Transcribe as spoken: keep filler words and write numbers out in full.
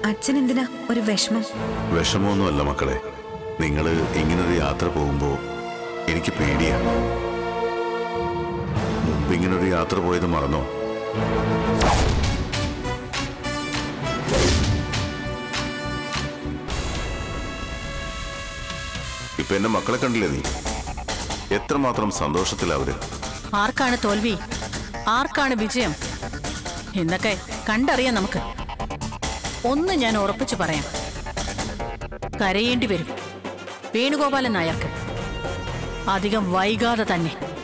അച്ഛൻ എന്തിനാ ഒരു വിഷമം? വിഷമമൊന്നുമല്ല മക്കളെ, നിങ്ങള് ഇങ്ങനൊരു യാത്ര പോകുമ്പോ എനിക്ക് പേടിയാണ്. മുമ്പ് ഇങ്ങനൊരു യാത്ര പോയത് മറന്നോ? ഇപ്പൊ എന്റെ മക്കളെ കണ്ടില്ലേ നീ? എത്രമാത്രം സന്തോഷത്തിലവര്. ആർക്കാണ് തോൽവി, ആർക്കാണ് വിജയം എന്നൊക്കെ കണ്ടറിയാം നമുക്ക്. ഒന്ന് ഞാൻ ഉറപ്പിച്ചു പറയാം, കരയേണ്ടി വരും വേണുഗോപാലൻ നായർക്ക്. അധികം വൈകാതെ തന്നെ.